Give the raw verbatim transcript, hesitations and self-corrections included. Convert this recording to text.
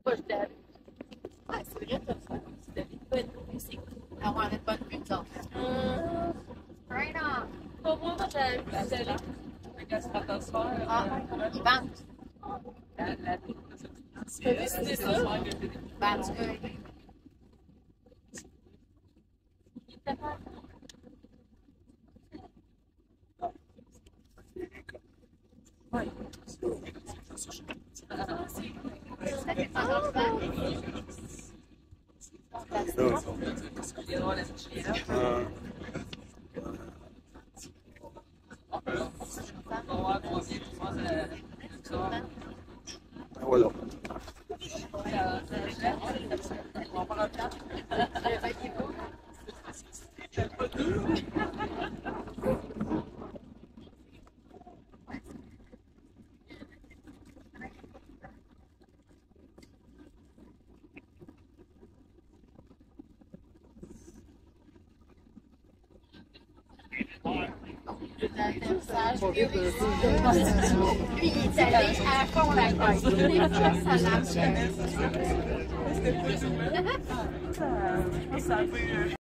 pas, je t'avais. Ah, c'est vrai, t'as ça. C'était une bonne musique. Ah, ouais, on a une bonne musique. Hum, right on. Pour moi, moi, j'avais vu la télé. Ah, ils vendent. C'est ça? Ben, en tout cas, ça fait pas longtemps. Voilà. L'atterrissage, lui, il est allé à fond la caisse. Des fois, ça marche.